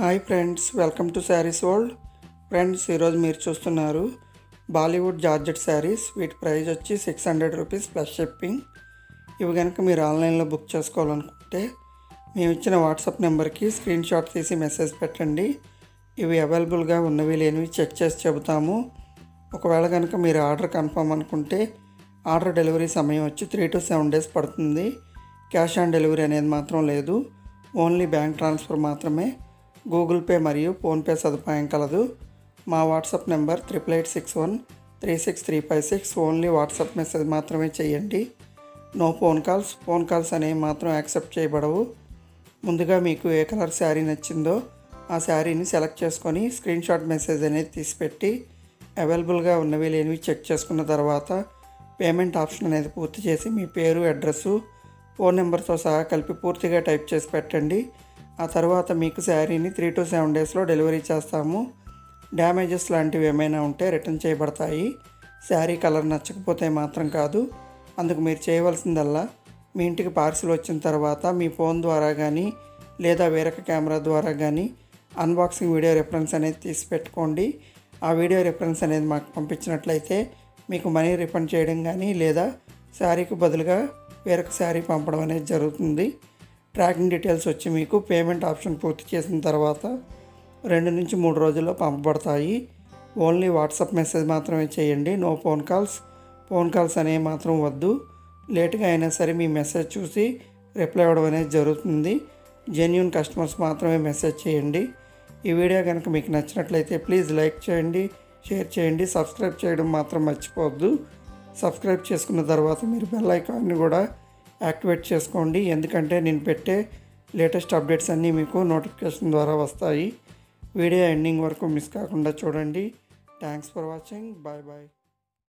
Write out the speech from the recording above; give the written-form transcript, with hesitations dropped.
Hi friends, welcome to sarees world. Friends, ఈరోజు మీరు చూస్తున్నారు బాలీవుడ్ జార్జెట్ శారీస్. వీటి ప్రైస్ వచ్చి 600 రూపీస్ ప్లస్ షిప్పింగ్. ఇవి కనుక మీరు ఆన్లైన్లో బుక్ చేసుకోవాలనుకుంటే మేము ఇచ్చిన వాట్సాప్ నెంబర్కి స్క్రీన్ షాట్ తీసి మెసేజ్ పెట్టండి. ఇవి అవైలబుల్గా ఉన్నవి లేనివి చెక్ చేసి చెబుతాము. ఒకవేళ కనుక మీరు ఆర్డర్ కన్ఫర్మ్ అనుకుంటే ఆర్డర్ డెలివరీ సమయం వచ్చి 3 to 7 days పడుతుంది. క్యాష్ ఆన్ డెలివరీ అనేది మాత్రం లేదు, ఓన్లీ బ్యాంక్ ట్రాన్స్ఫర్ మాత్రమే. గూగుల్ పే మరియు ఫోన్పే సదుపాయం కలదు. మా WhatsApp number 8861363356. Only WhatsApp message మాత్రమే చేయండి. నో ఫోన్ కాల్స్ అనేవి మాత్రం యాక్సెప్ట్ చేయబడవు. ముందుగా మీకు ఏ కలర్ శారీ నచ్చిందో ఆ శారీని సెలెక్ట్ చేసుకొని స్క్రీన్ షాట్ మెసేజ్ అనేది తీసిపెట్టి అవైలబుల్గా ఉన్నవి లేనివి చెక్ చేసుకున్న తర్వాత పేమెంట్ ఆప్షన్ అనేది పూర్తి చేసి మీ పేరు, అడ్రస్సు, ఫోన్ నెంబర్తో సహా కలిపి పూర్తిగా టైప్ చేసి పెట్టండి. ఆ తర్వాత మీకు శారీని 3 to 7 daysలో డెలివరీ చేస్తాము. డ్యామేజెస్ లాంటివి ఏమైనా ఉంటే రిటర్న్ చేయబడతాయి. శారీ కలర్ నచ్చకపోతే మాత్రం కాదు. అందుకు మీరు చేయవలసిందల్లా మీ ఇంటికి పార్సిల్ వచ్చిన తర్వాత మీ ఫోన్ ద్వారా కానీ లేదా వేరొక కెమెరా ద్వారా కానీ అన్బాక్సింగ్ వీడియో రిఫరెన్స్ అనేది తీసి పెట్టుకోండి. ఆ వీడియో రిఫరెన్స్ అనేది మాకు పంపించినట్లయితే మీకు మనీ రిఫండ్ చేయడం కానీ లేదా శారీకి బదులుగా వేరొక శారీ పంపడం అనేది జరుగుతుంది. ట్రాకింగ్ డీటెయిల్స్ వచ్చి మీకు పేమెంట్ ఆప్షన్ పూర్తి చేసిన తర్వాత 2 నుంచి 3 రోజుల్లో పంపబడతాయి. ఓన్లీ వాట్సాప్ మెసేజ్ మాత్రమే చేయండి. నో ఫోన్ కాల్స్ అనేవి మాత్రం వద్దు. లేట్గా అయినా సరే మీ మెసేజ్ చూసి రిప్లై ఇవ్వడం అనేది జరుగుతుంది. జెన్యూన్ కస్టమర్స్ మాత్రమే మెసేజ్ చేయండి. ఈ వీడియో కనుక మీకు నచ్చినట్లయితే ప్లీజ్ లైక్ చేయండి, షేర్ చేయండి, సబ్స్క్రైబ్ చేయడం మాత్రం మర్చిపోవద్దు. సబ్స్క్రైబ్ చేసుకున్న తర్వాత మీరు బెల్ ఐకాన్ని కూడా యాక్టివేట్ చేసుకోండి, ఎందుకంటే నేను పెట్టే లేటెస్ట్ అప్డేట్స్ అన్నీ మీకు నోటిఫికేషన్ ద్వారా వస్తాయి. వీడియో ఎండింగ్ వరకు మిస్ కాకుండా చూడండి. Thanks for watching. Bye bye.